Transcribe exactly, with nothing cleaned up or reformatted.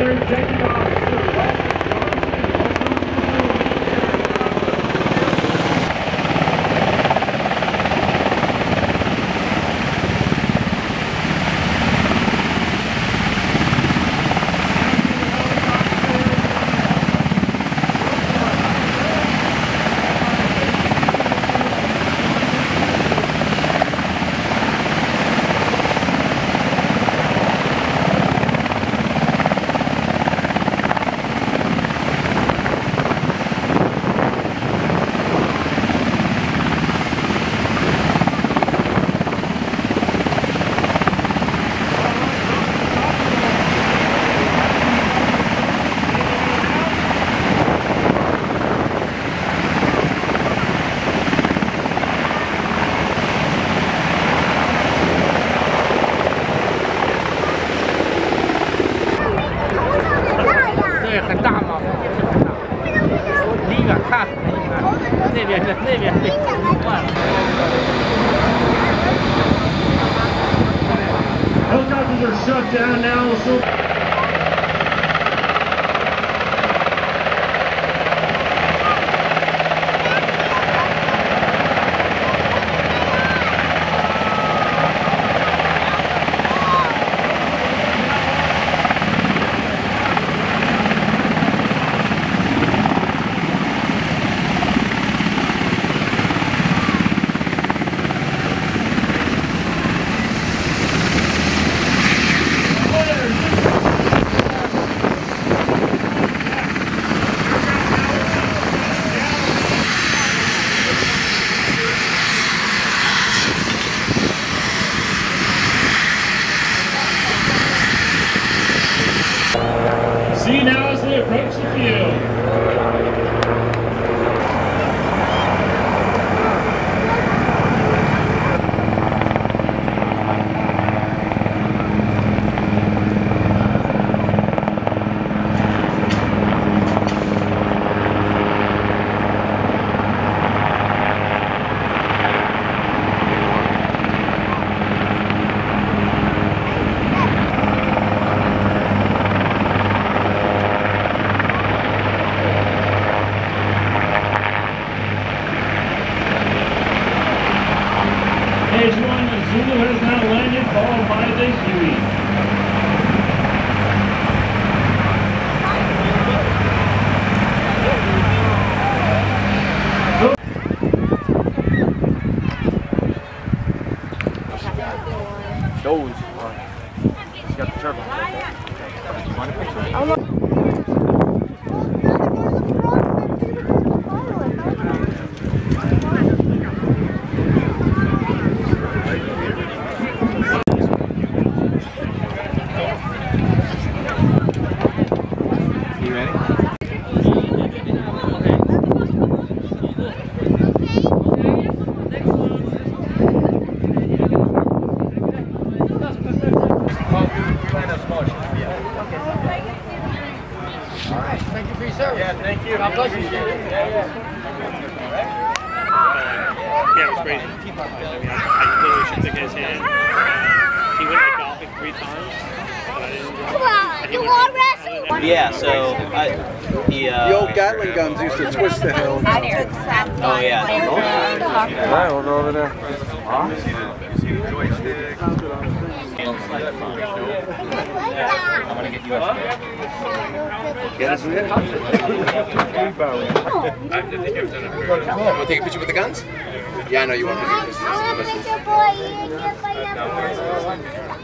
Helicopters are shut down now. So see now as they approach the field. Zulu has now landed, followed by the Huey. Those are, she's got the turbo. You want a picture? Yeah, thank you. God bless you. Yeah, yeah. Yeah, it was crazy. I mean, I, I literally shook the guy's hand. He went like golfing three times. Yeah, so I, the, uh, the old Gatling guns used to twist the hell. Oh yeah. Alright, we'll go over there. Huh? I'm gonna get you up there. Get us in. Want to take a picture with the guns? Yeah, I know you want to do this.